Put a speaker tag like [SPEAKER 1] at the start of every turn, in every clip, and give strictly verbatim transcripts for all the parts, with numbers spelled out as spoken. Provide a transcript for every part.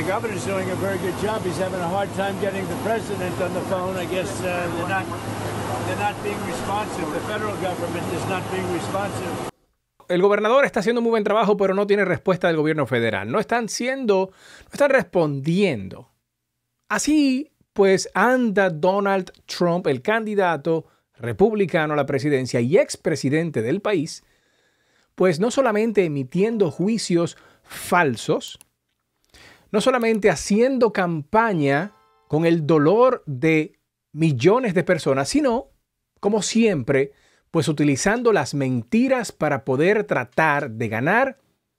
[SPEAKER 1] governor's doing a very good job. He's having a hard time getting the president on the phone. I guess uh, they're not they're not being responsive. The federal government is not being responsive.
[SPEAKER 2] El gobernador está haciendo muy buen trabajo, pero no tiene respuesta del gobierno federal. No están siendo, no están respondiendo. Así pues anda Donald Trump, el candidato republicano a la presidencia y expresidente del país, pues no solamente emitiendo juicios falsos, no solamente haciendo campaña con el dolor de millones de personas, sino, como siempre, pues utilizando las mentiras para poder tratar de ganar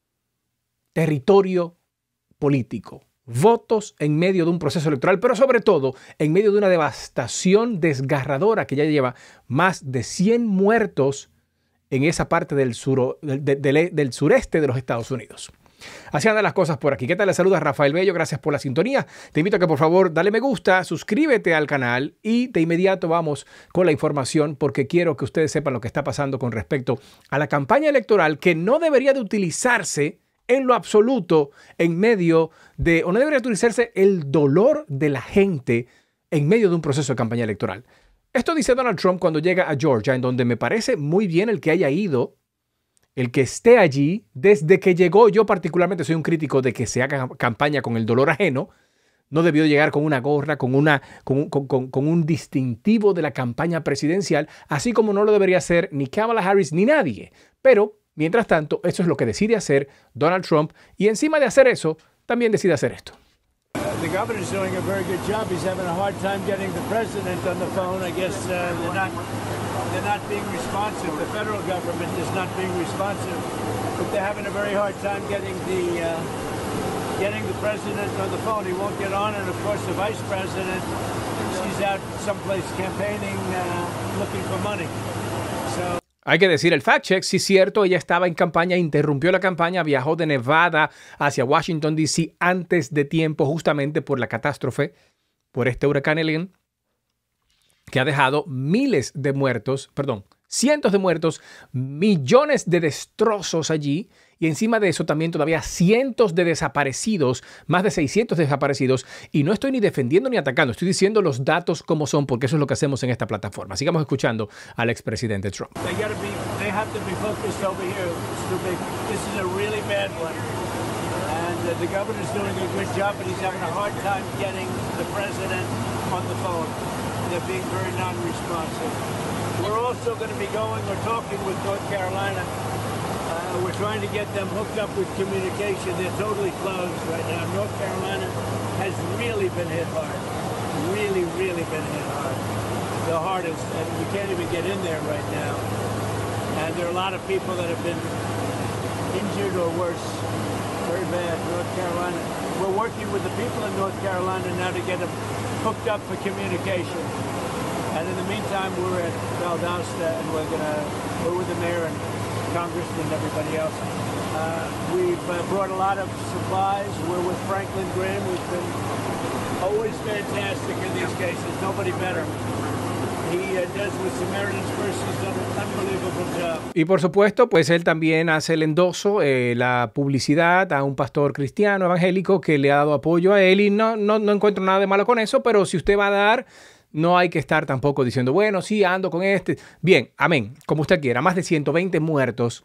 [SPEAKER 2] territorio político, votos en medio de un proceso electoral, pero sobre todo en medio de una devastación desgarradora que ya lleva más de cien muertos en esa parte del, sur, del, del, del sureste de los Estados Unidos. Así andan las cosas por aquí. ¿Qué tal? Les saluda Rafael Bello. Gracias por la sintonía. Te invito a que por favor dale me gusta, suscríbete al canal y de inmediato vamos con la información porque quiero que ustedes sepan lo que está pasando con respecto a la campaña electoral que no debería de utilizarse en lo absoluto en medio de, o no debería utilizarse el dolor de la gente en medio de un proceso de campaña electoral. Esto dice Donald Trump cuando llega a Georgia, en donde me parece muy bien el que haya ido, el que esté allí. Desde que llegó, yo particularmente soy un crítico de que se haga campaña con el dolor ajeno. No debió llegar con una gorra, con, una, con, con, con, con un distintivo de la campaña presidencial, así como no lo debería hacer ni Kamala Harris ni nadie. Pero, mientras tanto, eso es lo que decide hacer Donald Trump y encima de hacer eso, también decide hacer esto.
[SPEAKER 1] The governor's doing a very good job. He's having a hard time getting the president on the phone. I guess uh, they're not they're not being responsive. The federal government is not being responsive. But they're having a very hard time getting the uh, getting the president on the phone. He won't get on, and of course the vice president, she's out someplace campaigning, uh, looking for money. So.
[SPEAKER 2] Hay que decir el fact check, sí es cierto, ella estaba en campaña, interrumpió la campaña, viajó de Nevada hacia Washington, D C antes de tiempo, justamente por la catástrofe, por este huracán Helene, que ha dejado miles de muertos, perdón, cientos de muertos, millones de destrozos allí, y encima de eso también todavía cientos de desaparecidos, más de seiscientos desaparecidos, y no estoy ni defendiendo ni atacando, estoy diciendo los datos como son, porque eso es lo que hacemos en esta plataforma. Sigamos escuchando al expresidente Trump.
[SPEAKER 1] They gotta be, they have to be focused over here. This is a really bad one. And uh, the governor's doing a good job, but he's having a hard time getting the president on the phone. They're being very non-responsive. We're also going to be going or talking with North Carolina. Uh, we're trying to get them hooked up with communication. They're totally closed right now. North Carolina has really been hit hard. Really, really been hit hard. The hardest. And we can't even get in there right now. And there are a lot of people that have been injured or worse. Very bad. North Carolina. We're working with the people in North Carolina now to get them hooked up for communication. And in the meantime, we're at Valdosta, and we're gonna we're with the mayor and congressman and everybody else. Uh, we've uh, brought a lot of supplies. We're with Franklin Graham, who's been always fantastic in these cases. Nobody better. He uh, does with Samaritan's Purse. He's done an unbelievable job.
[SPEAKER 2] Y por supuesto, pues él también hace el endoso, eh, la publicidad a un pastor cristiano evangélico que le ha dado apoyo a él. Y no, no, no encuentro nada de malo con eso, pero si usted va a dar, no hay que estar tampoco diciendo, bueno, sí, ando con este. Bien, amén, como usted quiera. Más de ciento veinte muertos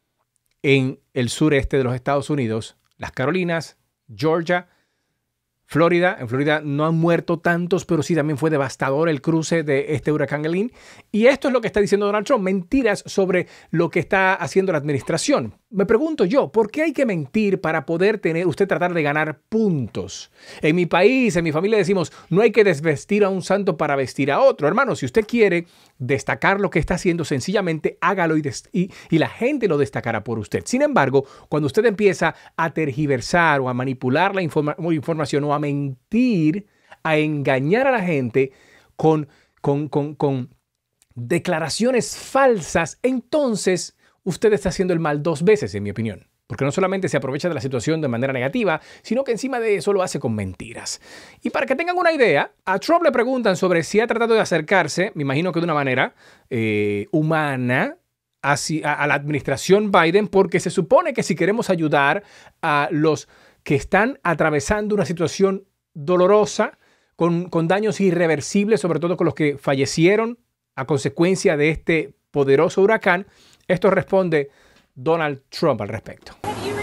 [SPEAKER 2] en el sureste de los Estados Unidos, las Carolinas, Georgia, Florida. En Florida no han muerto tantos, pero sí también fue devastador el cruce de este huracán Helene. Y esto es lo que está diciendo Donald Trump, mentiras sobre lo que está haciendo la administración. Me pregunto yo, ¿por qué hay que mentir para poder tener, usted tratar de ganar puntos? En mi país, en mi familia decimos, no hay que desvestir a un santo para vestir a otro. Hermano, si usted quiere destacar lo que está haciendo, sencillamente hágalo y, y, y la gente lo destacará por usted. Sin embargo, cuando usted empieza a tergiversar o a manipular la informa información o a mentir, a engañar a la gente con, con, con, con declaraciones falsas, entonces usted está haciendo el mal dos veces, en mi opinión. Porque no solamente se aprovecha de la situación de manera negativa, sino que encima de eso lo hace con mentiras. Y para que tengan una idea, a Trump le preguntan sobre si ha tratado de acercarse, me imagino que de una manera eh, humana, hacia, a, a la administración Biden, porque se supone que si queremos ayudar a los que están atravesando una situación dolorosa, con, con daños irreversibles, sobre todo con los que fallecieron a consecuencia de este poderoso huracán. Esto responde Donald Trump al respecto.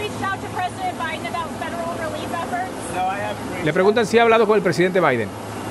[SPEAKER 2] Le preguntan si ha hablado con el presidente Biden.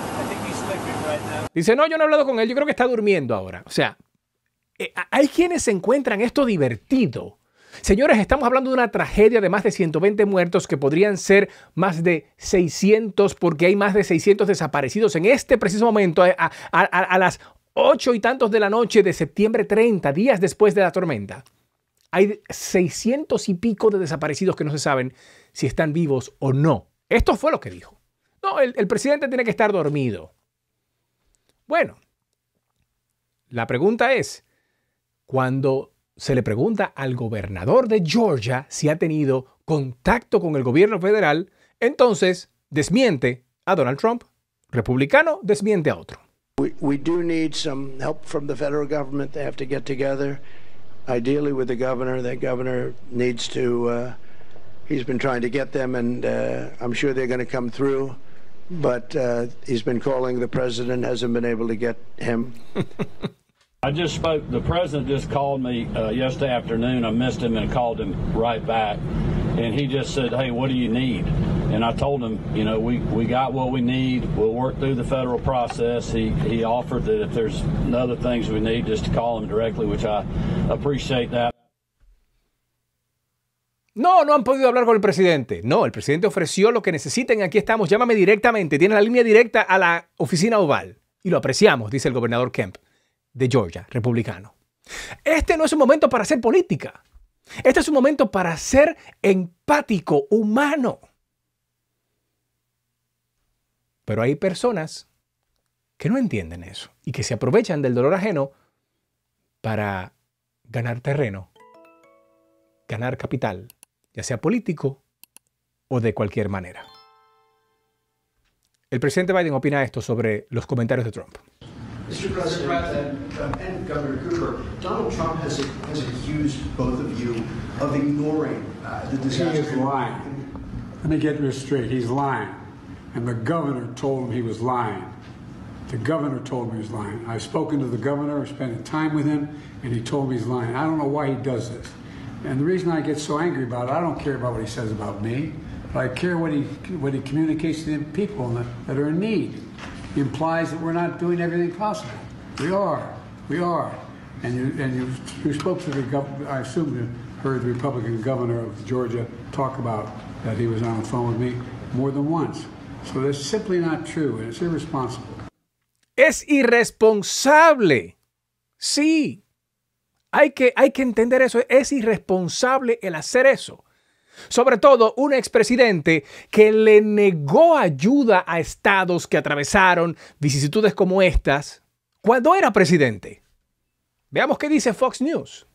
[SPEAKER 2] Dice, no, yo no he hablado con él, yo creo que está durmiendo ahora. O sea, eh, hay quienes se encuentran esto divertido. Señores, estamos hablando de una tragedia de más de ciento veinte muertos que podrían ser más de seiscientos porque hay más de seiscientos desaparecidos en este preciso momento a, a, a, a las ocho y tantos de la noche de septiembre treinta, días después de la tormenta. Hay seiscientos y pico de desaparecidos que no se saben si están vivos o no. Esto fue lo que dijo. No, el, el presidente tiene que estar dormido. Bueno, la pregunta es, cuando se le pregunta al gobernador de Georgia si ha tenido contacto con el gobierno federal, entonces desmiente a Donald Trump. Republicano desmiente a otro.
[SPEAKER 3] We, we do need some help from the federal government. They have to get together, ideally with the governor. The governor needs to, uh, he's been trying to get them, and uh, I'm sure they're going to come through. But uh, he's been calling the president, hasn't been able to get him.
[SPEAKER 4] I just spoke, the president just called me uh, yesterday afternoon. I missed him and called him right back. And he just said, hey, what do you need? And I told him, you know, we, we got what we need. We'll work through the federal process. He, he offered that if there's other things we need, just to call him directly, which I appreciate that.
[SPEAKER 2] No, no han podido hablar con el presidente. No, el presidente ofreció lo que necesiten. Aquí estamos. Llámame directamente. Tiene la línea directa a la oficina oval. Y lo apreciamos, dice el gobernador Kemp de Georgia, republicano. Este no es un momento para hacer política. Este es un momento para ser empático, humano. Pero hay personas que no entienden eso y que se aprovechan del dolor ajeno para ganar terreno, ganar capital, ya sea político o de cualquier manera. El presidente Biden opina esto sobre los comentarios de Trump.
[SPEAKER 5] Mister President, uh, and Governor Cooper, Donald Trump has, has accused both of you of ignoring uh, the disaster.
[SPEAKER 6] He is lying. Let me get this straight. He's lying. And the governor told him he was lying. The governor told me he was lying. I've spoken to the governor, I've spent time with him, and he told me he's lying. I don't know why he does this. And the reason I get so angry about it, I don't care about what he says about me, but I care what he, what he communicates to the people that are in need. He implies that we're not doing everything possible. We are. We are. And you, and you, you spoke to the governor, I assume you heard the Republican governor of Georgia talk about that he was on the phone with me more than once. So that's simply not true, and it's irresponsible.
[SPEAKER 2] Es irresponsable. Sí. Hay que, hay que entender eso. Es irresponsable el hacer eso. Sobre todo un expresidente que le negó ayuda a estados que atravesaron vicisitudes como estas cuando era presidente. Veamos qué dice Fox News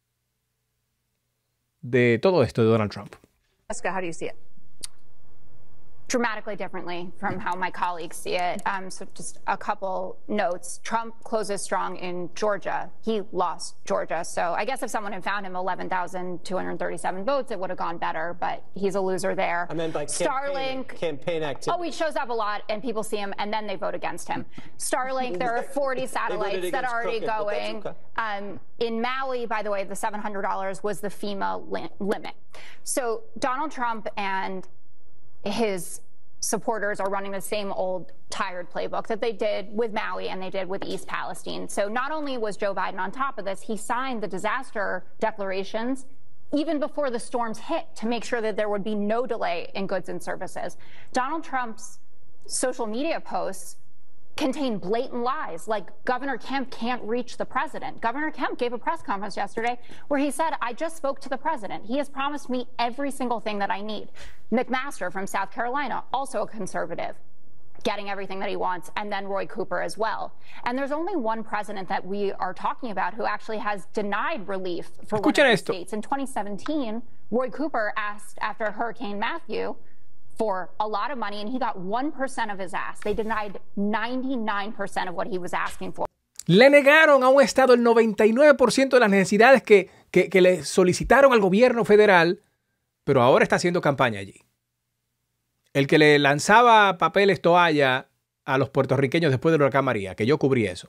[SPEAKER 2] de todo esto de Donald Trump.
[SPEAKER 7] Jessica, how do you see it? Dramatically differently from how my colleagues see it. Um, so just a couple notes. Trump closes strong in Georgia. He lost Georgia. So I guess if someone had found him eleven thousand two hundred thirty-seven votes, it would have gone better. But he's a loser there.
[SPEAKER 8] I meant by
[SPEAKER 7] Starlink.
[SPEAKER 8] Campaign, campaign activity.
[SPEAKER 7] Oh, he shows up a lot and people see him and then they vote against him. Starlink, there are forty satellites that are already Crooked, going. Okay. Um, in Maui, by the way, the seven hundred dollars was the FEMA li- limit. So Donald Trump and his supporters are running the same old tired playbook that they did with Maui and they did with East Palestine. So not only was Joe Biden on top of this, he signed the disaster declarations even before the storms hit to make sure that there would be no delay in goods and services. Donald Trump's social media posts contain blatant lies, like Governor Kemp can't reach the president. Governor Kemp gave a press conference yesterday where he said, I just spoke to the president. He has promised me every single thing that I need. McMaster from South Carolina, also a conservative, getting everything that he wants, and then Roy Cooper as well. And there's only one president that we are talking about who actually has denied relief for one of the states. In twenty seventeen, Roy Cooper asked after Hurricane Matthew for a lot of money, and he got one percent of his ask. They denied ninety-nine percent of what he was asking for.
[SPEAKER 2] Le negaron a un estado el noventa y nueve por ciento de las necesidades que, que, que le solicitaron al gobierno federal, pero ahora está haciendo campaña allí. el que le lanzaba papeles toalla a los puertorriqueños después del huracán María, que yo cubrí eso.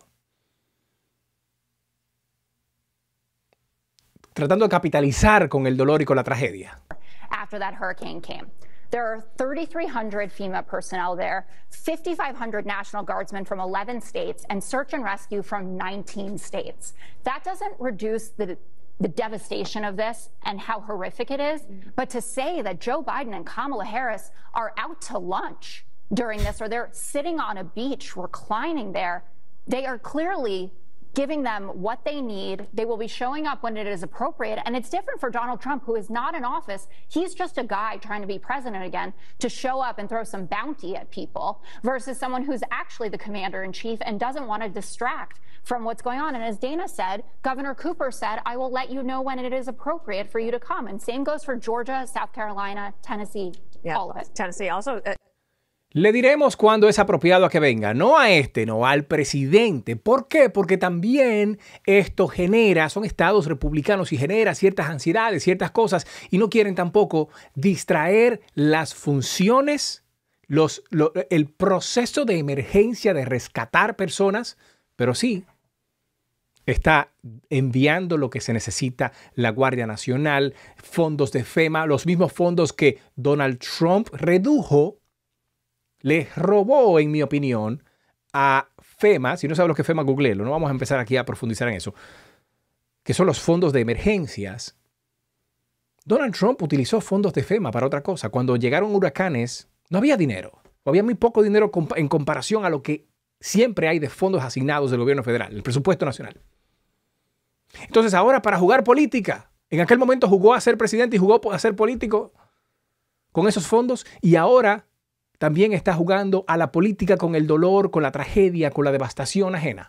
[SPEAKER 2] Tratando de capitalizar con el dolor y con la tragedia.
[SPEAKER 7] After that hurricane came. There are thirty-three hundred FEMA personnel there, fifty-five hundred National Guardsmen from eleven states, and search and rescue from nineteen states. That doesn't reduce the, the devastation of this and how horrific it is, but to say that Joe Biden and Kamala Harris are out to lunch during this, or they're sitting on a beach reclining there, they are clearly giving them what they need. They will be showing up when it is appropriate. And it's different for Donald Trump, who is not in office. He's just a guy trying to be president again to show up and throw some bounty at people versus someone who's actually the commander-in-chief and doesn't want to distract from what's going on. And as Dana said, Governor Cooper said, I will let you know when it is appropriate for you to come. And same goes for Georgia, South Carolina, Tennessee,
[SPEAKER 8] yeah,
[SPEAKER 7] all of it.
[SPEAKER 8] Tennessee also... Uh
[SPEAKER 2] Le diremos cuándo es apropiado a que venga, no a este, no al presidente. ¿Por qué? Porque también esto genera, son estados republicanos y genera ciertas ansiedades, ciertas cosas, y no quieren tampoco distraer las funciones, los, lo, el proceso de emergencia de rescatar personas, pero sí está enviando lo que se necesita la Guardia Nacional, fondos de FEMA, los mismos fondos que Donald Trump redujo. Les robó, en mi opinión, a FEMA. Si no sabes lo que es FEMA, googleelo. No vamos a empezar aquí a profundizar en eso. Que son los fondos de emergencias. Donald Trump utilizó fondos de FEMA para otra cosa. Cuando llegaron huracanes, no había dinero. O había muy poco dinero en comparación a lo que siempre hay de fondos asignados del gobierno federal, el presupuesto nacional. Entonces, ahora para jugar política. En aquel momento jugó a ser presidente y jugó a ser político con esos fondos. Y ahora también está jugando a la política con el dolor, con la tragedia, con la devastación ajena.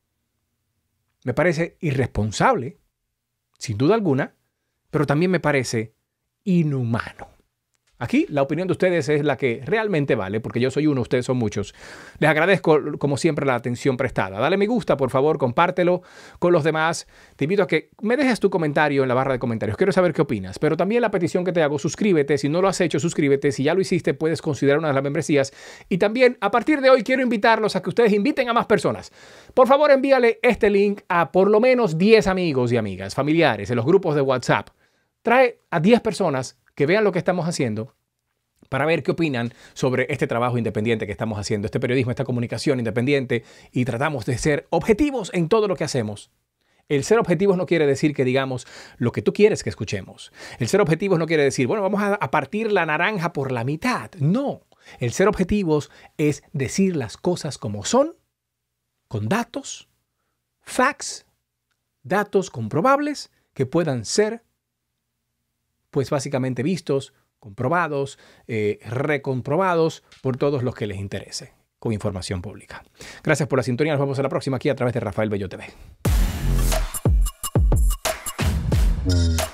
[SPEAKER 2] Me parece irresponsable, sin duda alguna, pero también me parece inhumano. Aquí la opinión de ustedes es la que realmente vale, porque yo soy uno, ustedes son muchos. Les agradezco, como siempre, la atención prestada. Dale me gusta, por favor, compártelo con los demás. Te invito a que me dejes tu comentario en la barra de comentarios. Quiero saber qué opinas. Pero también la petición que te hago, suscríbete. Si no lo has hecho, suscríbete. Si ya lo hiciste, puedes considerar una de las membresías. Y también, a partir de hoy, quiero invitarlos a que ustedes inviten a más personas. Por favor, envíale este link a por lo menos diez amigos y amigas, familiares, en los grupos de WhatsApp. Trae a diez personas que vean lo que estamos haciendo para ver qué opinan sobre este trabajo independiente que estamos haciendo, este periodismo, esta comunicación independiente, y tratamos de ser objetivos en todo lo que hacemos. El ser objetivos no quiere decir que digamos lo que tú quieres que escuchemos. El ser objetivos no quiere decir, bueno, vamos a, a partir la naranja por la mitad. No. El ser objetivos es decir las cosas como son, con datos, facts, datos comprobables que puedan ser, pues básicamente vistos, comprobados, eh, recomprobados por todos los que les interese, con información pública. Gracias por la sintonía. Nos vemos en la próxima aquí a través de Rafael Bello T V.